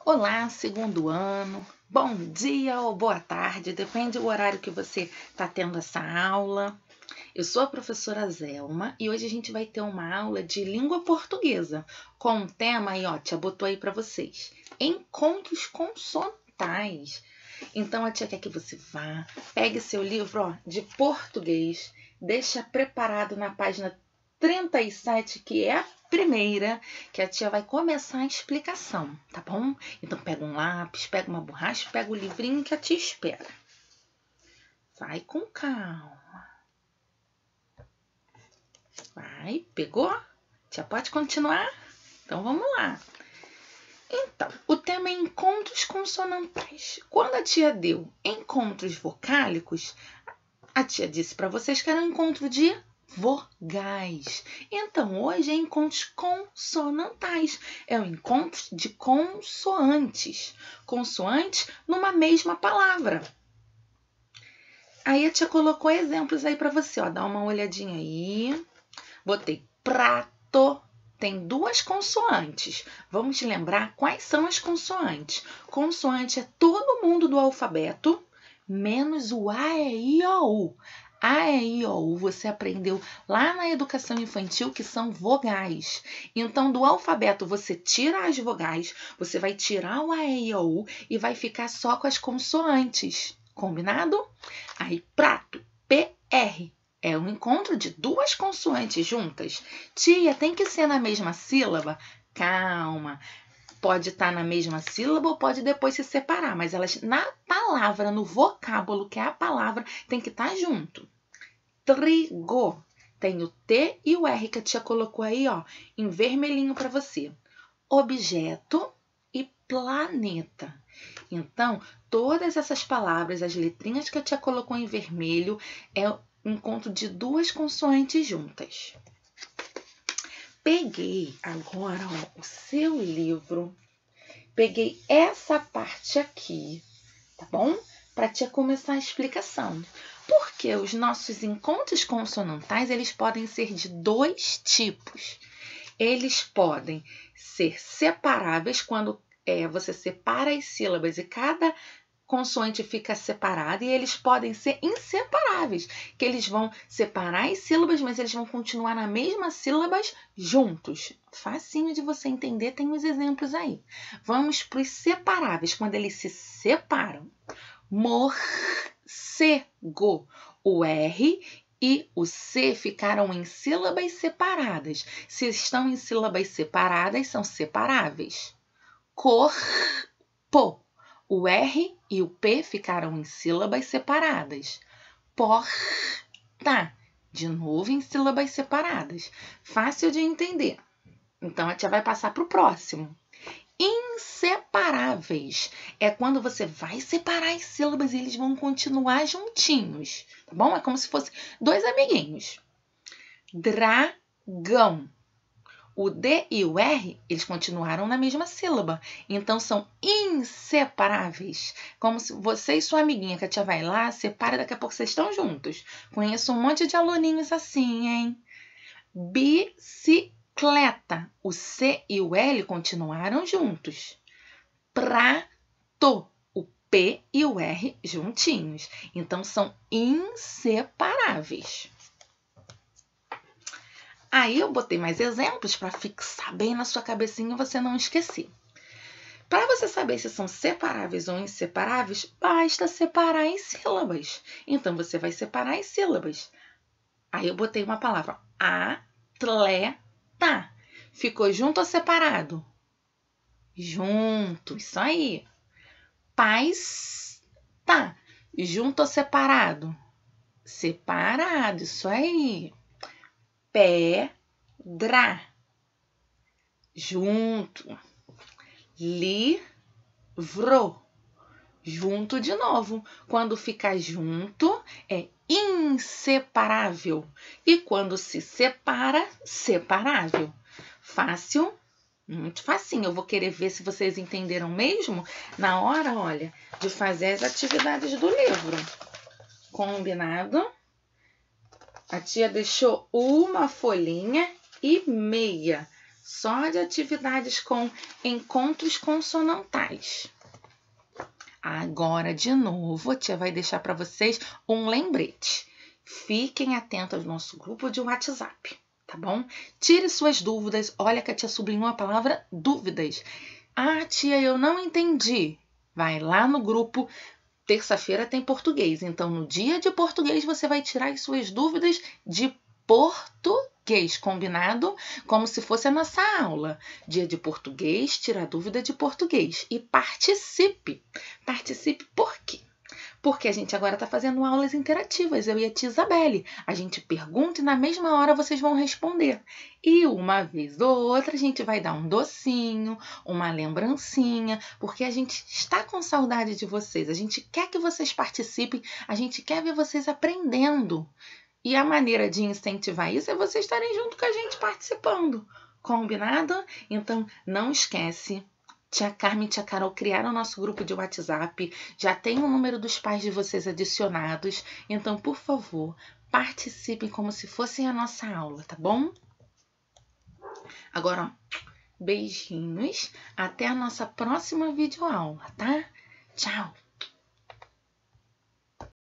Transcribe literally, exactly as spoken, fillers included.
Olá, segundo ano. Bom dia ou boa tarde, depende do horário que você está tendo essa aula. Eu sou a professora Zelma e hoje a gente vai ter uma aula de língua portuguesa com um tema aí, ó, tia botou aí para vocês. Encontros consonantais. Então a tia quer que você vá, pegue seu livro, ó, de português, deixa preparado na página trinta e sete, que é a primeira, que a tia vai começar a explicação, tá bom? Então pega um lápis, pega uma borracha, pega o livrinho que a tia espera. Vai com calma. Vai, pegou? Tia pode continuar? Então vamos lá. Então, o tema é encontros consonantais. Quando a tia deu encontros vocálicos, a tia disse para vocês que era um encontro de vogais. Então, hoje é encontros consonantais. É o encontro de consoantes. Consoantes numa mesma palavra. Aí a tia colocou exemplos aí para você, ó. Dá uma olhadinha aí. Botei prato. Tem duas consoantes. Vamos lembrar quais são as consoantes. Consoante é todo mundo do alfabeto, menos o A, E, I, O, U. A, E, I, O, U você aprendeu lá na educação infantil que são vogais. Então, do alfabeto você tira as vogais, você vai tirar o A, E, I, O, U e vai ficar só com as consoantes. Combinado? Aí, prato, P, R. É um encontro de duas consoantes juntas. Tia, tem que ser na mesma sílaba? Calma. Pode estar na mesma sílaba ou pode depois se separar, mas elas na palavra, no vocábulo, que é a palavra, tem que estar junto. Trigo. Tem o T e o R que a tia colocou aí, ó, em vermelhinho para você. Objeto e planeta. Então, todas essas palavras, as letrinhas que a tia colocou em vermelho, é o encontro de duas consoantes juntas. Peguei agora, ó, o seu livro, peguei essa parte aqui, tá bom? Para tia começar a explicação. Porque os nossos encontros consonantais, eles podem ser de dois tipos. Eles podem ser separáveis, quando é, você separa as sílabas e cada consoante fica separada, e eles podem ser inseparáveis, que eles vão separar as sílabas, mas eles vão continuar na mesma sílabas juntos. Facinho de você entender, tem os exemplos aí. Vamos para os separáveis, quando eles se separam. Morcego. O R e o C ficaram em sílabas separadas. Se estão em sílabas separadas, são separáveis. Corpo. O R e o P ficaram em sílabas separadas. Porta. De novo em sílabas separadas. Fácil de entender. Então, a tia vai passar para o próximo. Inseparáveis. É quando você vai separar as sílabas e eles vão continuar juntinhos. Tá bom? É como se fossem dois amiguinhos. Dragão. O D e o R, eles continuaram na mesma sílaba. Então, são inseparáveis. Como se você e sua amiguinha, que a tia vai lá, separa, daqui a pouco vocês estão juntos. Conheço um monte de aluninhos assim, hein? Bicicleta. O C e o L continuaram juntos. Prato. O P e o R juntinhos. Então, são inseparáveis. Aí eu botei mais exemplos para fixar bem na sua cabecinha e você não esquecer. Para você saber se são separáveis ou inseparáveis, basta separar em sílabas. Então, você vai separar em sílabas. Aí eu botei uma palavra. Atleta. Ficou junto ou separado? Junto. Isso aí. Paista. Junto ou separado? Separado. Isso aí. Pedra. Junto. Livro. Junto de novo. Quando fica junto, é inseparável. E quando se separa, separável. Fácil? Muito facinho. Eu vou querer ver se vocês entenderam mesmo na hora, olha, de fazer as atividades do livro. Combinado? A tia deixou uma folhinha e meia só de atividades com encontros consonantais. Agora, de novo, a tia vai deixar para vocês um lembrete. Fiquem atentos ao nosso grupo de WhatsApp, tá bom? Tire suas dúvidas. Olha que a tia sublinhou a palavra dúvidas. Ah, tia, eu não entendi. Vai lá no grupo. Terça-feira tem português. Então, no dia de português, você vai tirar as suas dúvidas de português. Combinado? Como se fosse a nossa aula. Dia de português, tira a dúvida de português. E participe. Participe por quê? Porque a gente agora está fazendo aulas interativas, eu e a tia Isabelle. A gente pergunta e na mesma hora vocês vão responder. E uma vez ou outra a gente vai dar um docinho, uma lembrancinha, porque a gente está com saudade de vocês. A gente quer que vocês participem, a gente quer ver vocês aprendendo. E a maneira de incentivar isso é vocês estarem junto com a gente participando. Combinado? Então, não esquece. Tia Carmen e Tia Carol criaram o nosso grupo de WhatsApp, já tem o número dos pais de vocês adicionados, então, por favor, participem como se fossem a nossa aula, tá bom? Agora, ó, beijinhos, até a nossa próxima videoaula, tá? Tchau!